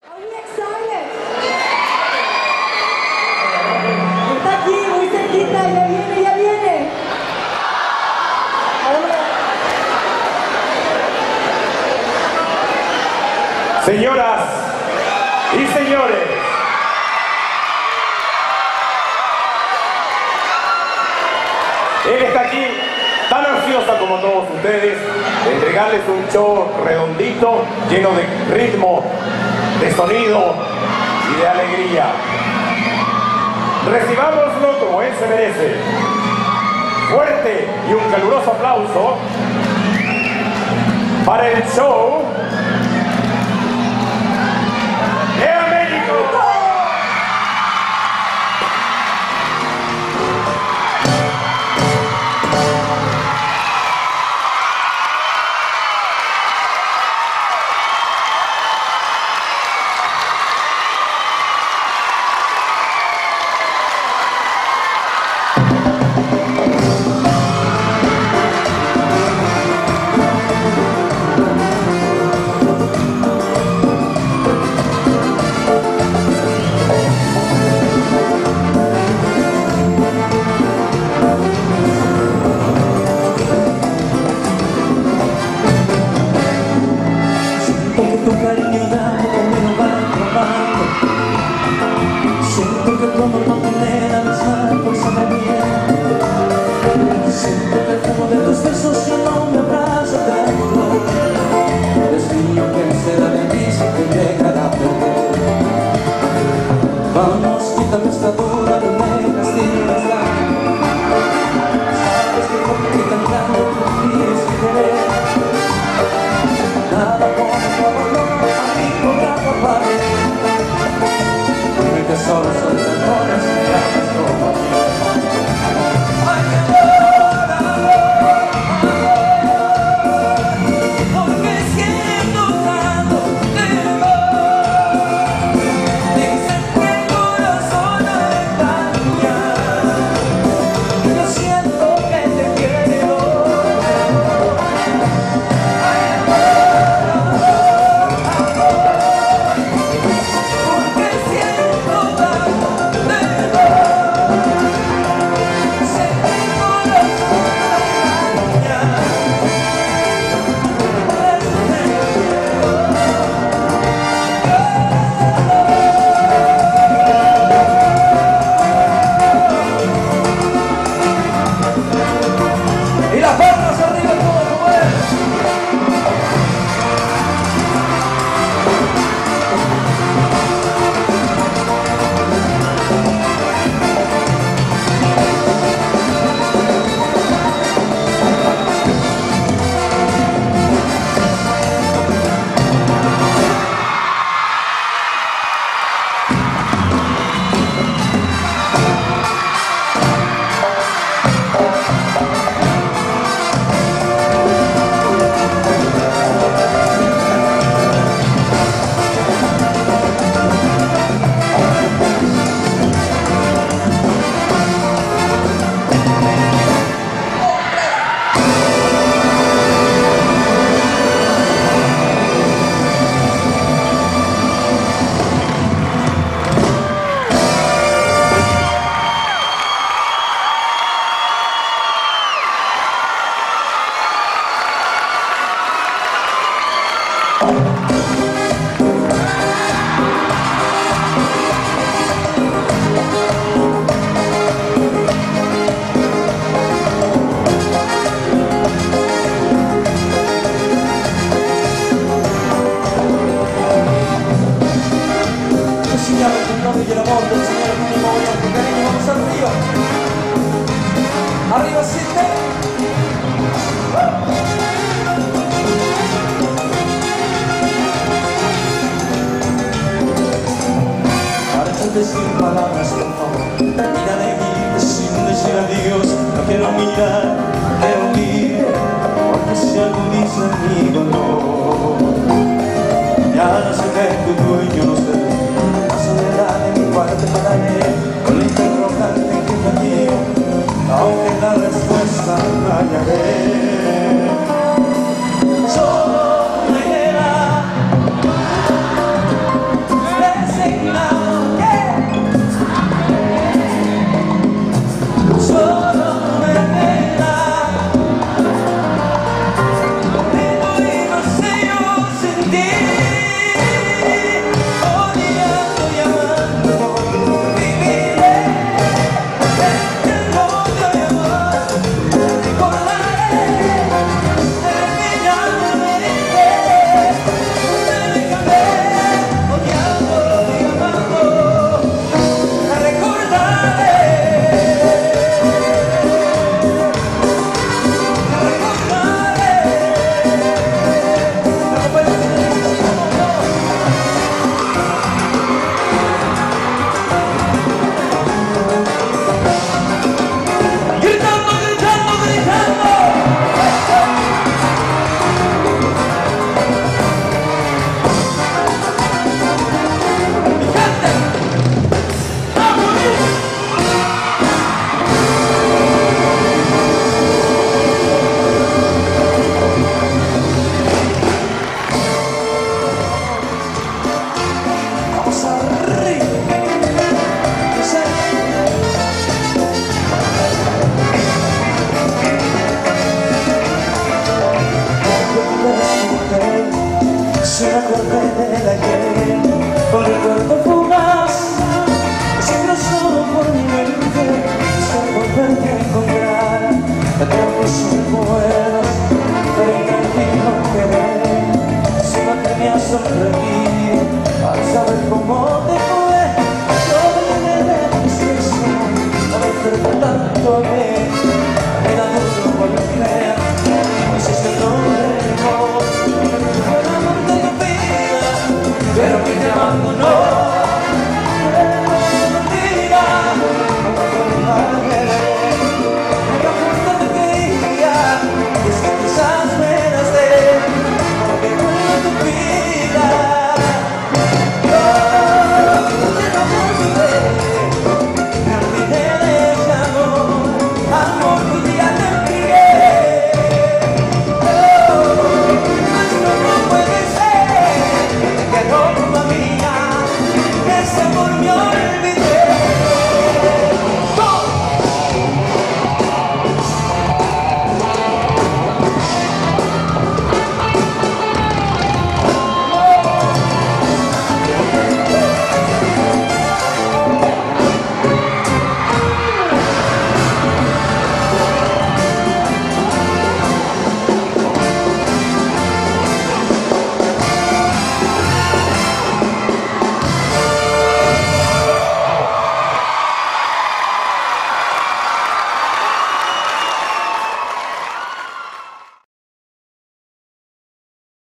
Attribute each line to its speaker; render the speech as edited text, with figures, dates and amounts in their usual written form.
Speaker 1: Are you excited? Está aquí, muy cerquita, ya viene, ya viene.
Speaker 2: Señoras y señores, él está aquí tan ansiosa como todos ustedes de entregarles un show redondito, lleno de ritmo, de sonido y de alegría. Recibámoslo como él se merece. Fuerte y un caluroso aplauso para el show de Américo.
Speaker 3: Vamos, quítame esta duda, no me castigas la. Sabes que por ti tan grande tú tienes que querer. Nada pone tu abandono a mí por la papá. Porque solo son temores que haces como a mí. Ay, que porque siento tanto de vos. Dicen que el corazón no engaña. Yo siento que te quiero. Ay, porque siento tanto de vos. Sé que el corazón no engaña. Y las palmas arriba todo como es. Enseñame el nombre y el amor del Señor en mi memoria, con cariño vamos arriba. Arriba siete. café, si me acordé del ayer.